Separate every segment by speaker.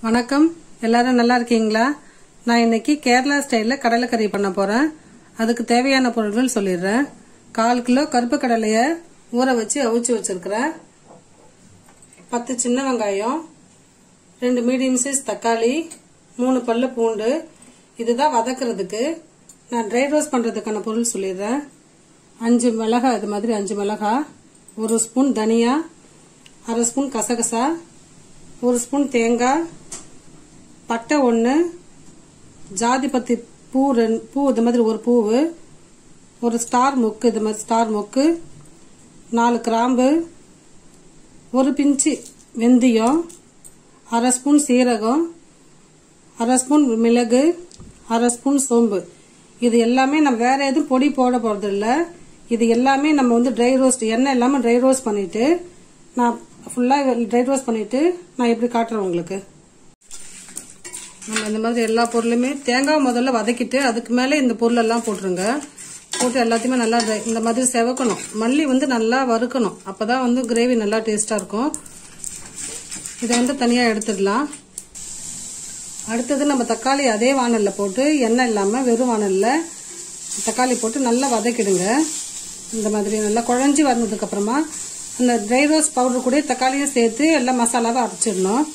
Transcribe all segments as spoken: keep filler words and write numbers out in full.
Speaker 1: வணக்கம், எல்லாரும் நல்லா இருக்கீங்களா? நான் இன்னைக்கு கேரளா ஸ்டைல்ல கடலை கறி பண்ண போறேன். அதுக்கு தேவையான பொருட்கள் சொல்லிடுறேன். கால் கிலோ கருப்பு கடலைய ஊற வச்சு அவிச்சு வச்சிருக்கிறேன். பத்து சின்ன வெங்காயம், ரெண்டு மீடியம் சைஸ் தக்காளி, மூணு பல்லு பூண்டு. இதுதான் வதக்குறதுக்கு. நான் ட்ரை ரோஸ்ட் பண்றதுக்கான பொருள் சொல்லிடுறேன். அஞ்சு மிளகாய், இது மாதிரி அஞ்சு மிளகாய், ஒரு ஸ்பூன் தனியா, அரை ஸ்பூன் கசகசா, ஒரு ஸ்பூன் தேங்காய், பட்டை ஒன்று, ஜாதி பத்தி பூ பூ இது மாதிரி ஒரு பூவு, ஒரு ஸ்டார் மொக்கு, இது மாதிரி ஸ்டார் மொக்கு, நாலு கிராம்பு, ஒரு பிஞ்சு வெந்தயம், அரை ஸ்பூன் சீரகம், அரை ஸ்பூன் மிளகு, அரை ஸ்பூன் சோம்பு. இது எல்லாமே நம்ம வேற எதுவும் பொடி போட போறது இல்ல. இது எல்லாமே நம்ம வந்து ட்ரை ரோஸ்ட், எண்ணெய் எல்லாமே ட்ரை ரோஸ்ட் பண்ணிட்டு நான் ஃபுல்லா ட்ரை ரோஸ்ட் பண்ணிட்டு நான் எப்படி காட்டுறேன் உங்களுக்கு. நம்ம இந்த மாதிரி எல்லா பொருளுமே தேங்காய் முதல்ல வதக்கிட்டு அதுக்கு மேல இந்த பொருள் எல்லாம் போட்டுருங்க. போட்டு எல்லாத்தையுமே நல்லா இந்த மாதிரி செவக்கணும். மல்லி வந்து நல்லா வறுக்கணும். அப்பதான் வந்து கிரேவி நல்லா டேஸ்டா இருக்கும். இதை வந்து தனியா எடுத்துடலாம். அடுத்தது நம்ம தக்காளி அதே வானல்ல போட்டு, எண்ணெய் இல்லாம வெறும் வானல்ல தக்காளி போட்டு நல்லா வதக்கிடுங்க. இந்த மாதிரி நல்லா குழஞ்சி வந்ததுக்கு அப்புறமா அந்த ட்ரை ரோஸ்ட் பவுடர் கூட தக்காளியும் சேர்த்து எல்லாம் மசாலாவை அரைச்சிடணும்.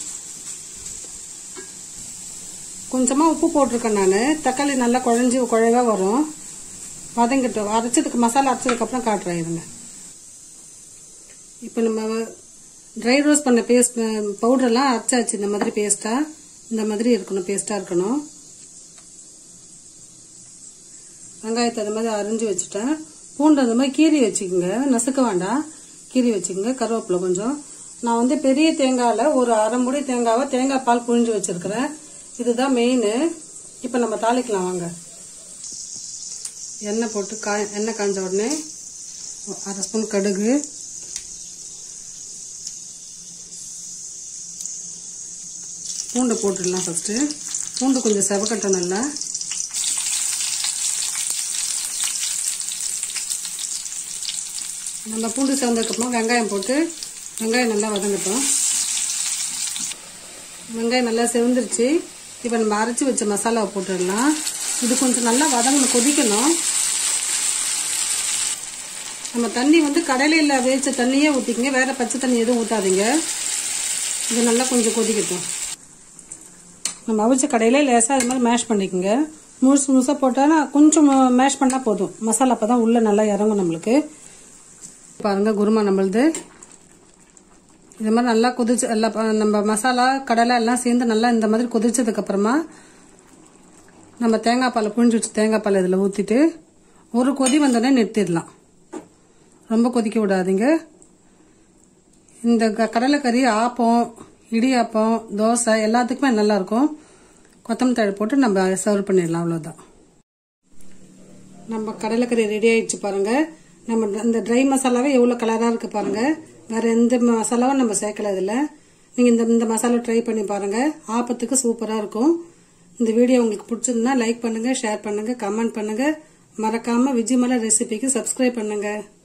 Speaker 1: கொஞ்சமா உப்பு போட்டிருக்கேன் நானு. தக்காளி நல்லா குழஞ்சி குழைவா வரும். வதங்கிட்டோம். அரைச்சதுக்கு மசாலா அரைச்சதுக்கு அப்புறம் காட்டுறேன். இருங்க. இப்ப நம்ம ட்ரை ரோஸ்ட் பண்ண பேஸ்ட் பவுடர் எல்லாம் அரைச்சாச்சு. இந்த மாதிரி பேஸ்டா இந்த மாதிரி இருக்கணும். பேஸ்டா இருக்கணும். வெங்காயத்தை அந்த மாதிரி அரிஞ்சு வச்சுட்டேன். பூண்டு அந்த மாதிரி கீரி வச்சுக்கோங்க. நசுக்க வேண்டாம், கீரி வச்சுக்கோங்க. கருவேப்பிலை கொஞ்சம். நான் வந்து பெரிய தேங்காயில ஒரு அரை மூடி தேங்காவை தேங்காய் பால் புழிஞ்சு வச்சிருக்கிறேன். இதுதான் மெயின். இப்ப நம்ம தாளிக்கலாம் வாங்க. எண்ணெய் போட்டு காய் எண்ணெய் காய்ஞ்ச உடனே அரை ஸ்பூன் கடுகு, பூண்டு போட்டுடலாம். ஃபர்ஸ்ட் பூண்டு கொஞ்சம் செவக்கட்டும் நல்லா. நம்ம பூண்டு சேர்ந்ததுக்கப்புறம் வெங்காயம் போட்டு வெங்காயம் நல்லா வதங்கட்டும். வெங்காயம் நல்லா செவந்துருச்சு. இப்போ நம்ம அரைச்சி வச்ச மசாலாவை போட்டுடலாம். இது கொஞ்சம் நல்லா வதங்கணும், கொதிக்கணும். நம்ம தண்ணி வந்து கடலையில் வேச்ச தண்ணியே ஊற்றிக்கங்க. வேற பச்சை தண்ணி எதுவும் ஊற்றாதீங்க. இது நல்லா கொஞ்சம் கொதிக்கட்டும். நம்ம அவிச்ச கடையில லேசாக இது மாதிரி மேஷ் பண்ணிக்கோங்க. முழுசு முழுசாக போட்டால் கொஞ்சம் மேஷ் பண்ணால் போதும். மசாலா அப்போ தான் உள்ள நல்லா இறங்கும் நம்மளுக்கு. பாருங்க குருமா நம்மளுது இது மாதிரி நல்லா கொதிச்சு எல்லாம் நம்ம மசாலா கடலை எல்லாம் சேர்ந்து நல்லா இந்த மாதிரி கொதிச்சதுக்கு அப்புறமா நம்ம தேங்காய் பாலை புழிஞ்சு வச்சு தேங்காய் பால் இதில் ஊற்றிட்டு ஒரு கொதி வந்தோடனே நிறுத்திடலாம். ரொம்ப கொதிக்க விடாதீங்க. இந்த கடலைக்கறி ஆப்பம், இடியாப்பம், தோசை எல்லாத்துக்குமே நல்லா இருக்கும். கொத்தமல்லி தழை போட்டு நம்ம சர்வ் பண்ணிடலாம். அவ்வளோதான். நம்ம கடலைக்கறி ரெடி ஆயிடுச்சு பாருங்க. நம்ம இந்த ட்ரை மசாலாவே எவ்வளவு கலரா இருக்கு பாருங்க. வேற எந்த மசாலாவும் நம்ம சேர்க்கல இதுல. நீங்க இந்த இந்த மசாலா ட்ரை பண்ணி பாருங்க. ஆப்பத்துக்கு சூப்பரா இருக்கும். இந்த வீடியோ உங்களுக்கு பிடிச்சிருந்தா லைக் பண்ணுங்க, ஷேர் பண்ணுங்க, கமெண்ட் பண்ணுங்க. மறக்காம விஜயமலா ரெசிபிக்கு சப்ஸ்கிரைப் பண்ணுங்க.